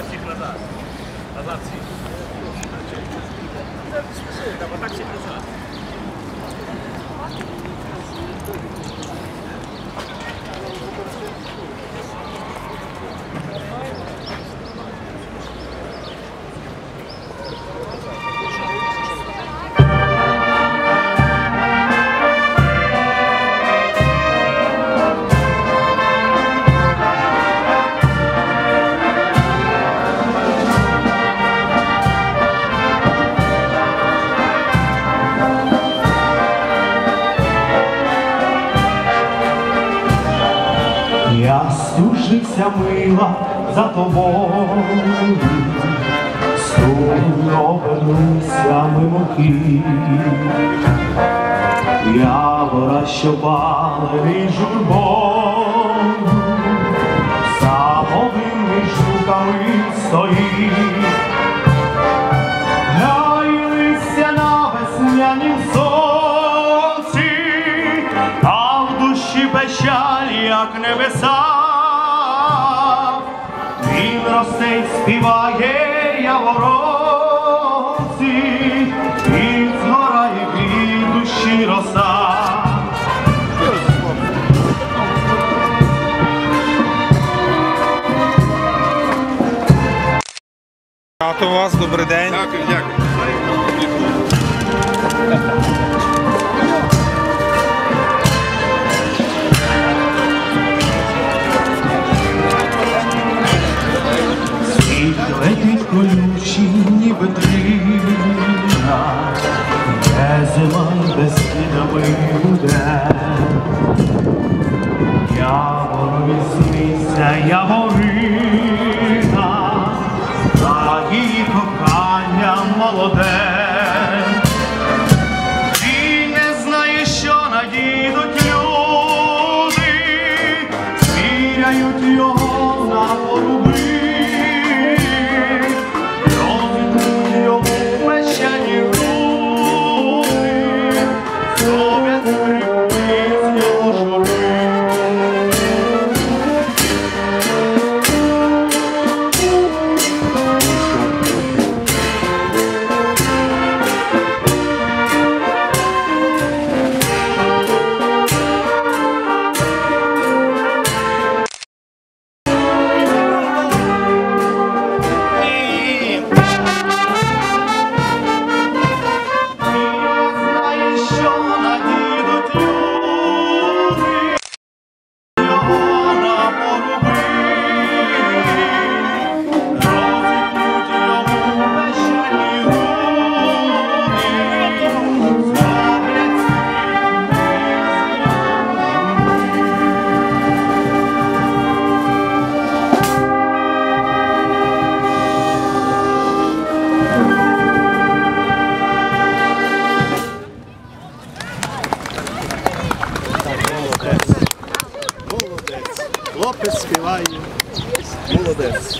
всіх назад. Назад всіх. Треба так всіх назад. Я стужився, мила, за тобою, сумно вернуся мимохідь. Явора, що палені журбою, за новими жуками стоїть. Гаїлися на веснянім сонці, а в душі печаль, як небеса. Він росте й співає яворонці, і згорає від душі роса. Рад у вас, добрий день. Дякую, дякую. Летить колючі, ніби трина, де зима без слідами буде. Яворові сниться яворина, та її кохання молоде. Ти не знаєш, що надійдуть люди, звіряють його на поруби. Хлопець співає. Молодець.